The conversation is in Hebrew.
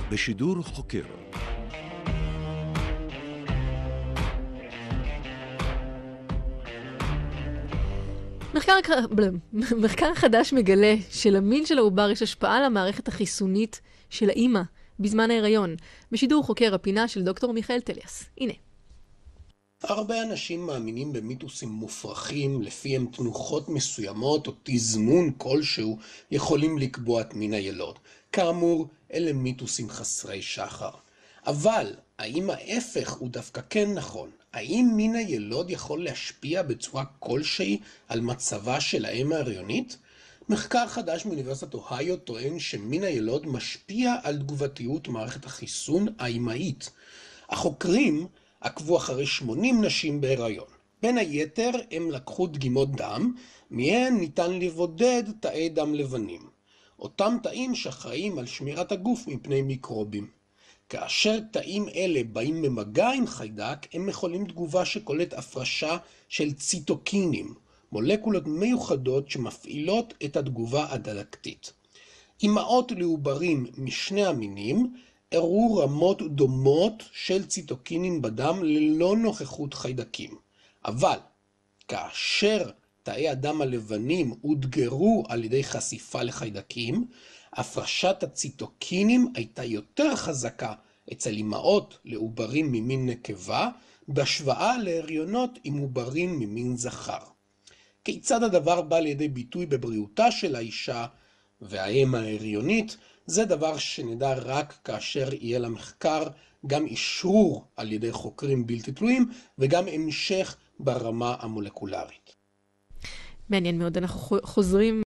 בשידור חוקר. מחקר חדש מגלה שלמין של העובר יש השפעה על המערכת החיסונית של האימא בזמן ההיריון. בשידור חוקר הפינה של דוקטור מיכאל טליאס. הנה. הרבה אנשים מאמינים במיתוסים מופרכים, לפיהם תנוחות מסוימות או תזמון כלשהו יכולים לקבוע את מין הילוד. כאמור, אלה מיתוסים חסרי שחר. אבל האם ההפך הוא דווקא כן נכון? האם מין הילוד יכול להשפיע בצורה כלשהי על מצבה של האם ההריונית? מחקר חדש מאוניברסיטת אוהיו טוען שמין הילוד משפיע על תגובתיות מערכת החיסון האימהית. החוקרים עקבו אחרי 80 נשים בהיריון. בין היתר הם לקחו דגימות דם, מהן ניתן לבודד תאי דם לבנים. אותם תאים שאחראים על שמירת הגוף מפני מיקרובים. כאשר תאים אלה באים במגע עם חיידק, הם יכולים תגובה שכוללת הפרשה של ציטוקינים, מולקולות מיוחדות שמפעילות את התגובה הדלקתית. אימהות לעוברים משני המינים הראו רמות דומות של ציטוקינים בדם ללא נוכחות חיידקים. אבל כאשר תאי הדם הלבנים הודגרו על ידי חשיפה לחיידקים, הפרשת הציטוקינים הייתה יותר חזקה אצל אימהות לעוברים ממין נקבה, בהשוואה להריונות עם עוברים ממין זכר. כיצד הדבר בא לידי ביטוי בבריאותה של האישה והאם ההריונית? זה דבר שנדע רק כאשר יהיה למחקר גם אישרור על ידי חוקרים בלתי תלויים וגם המשך ברמה המולקולרית. מעניין מאוד, אנחנו חוזרים